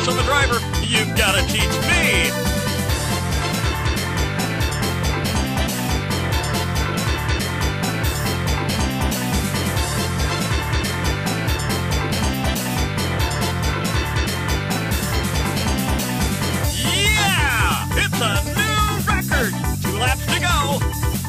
course, I'm a driver. You've got to teach me. Yeah! It's a new record. 2 laps to go.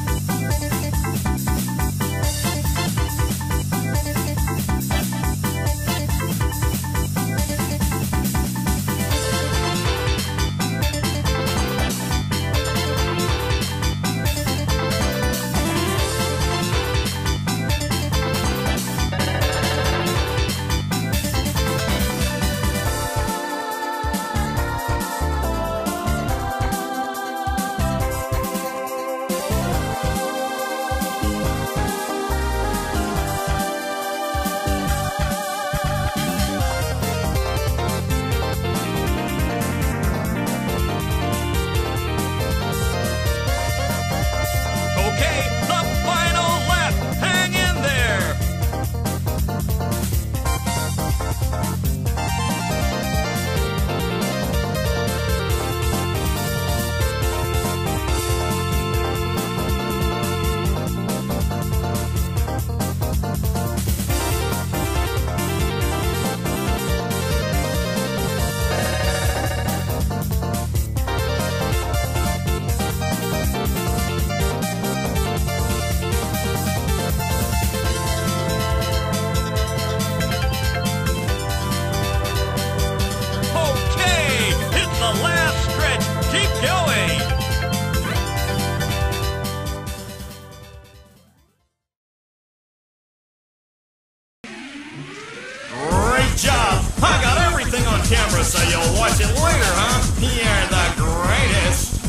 Job. I got everything on camera, so you'll watch it later, huh? You're the greatest.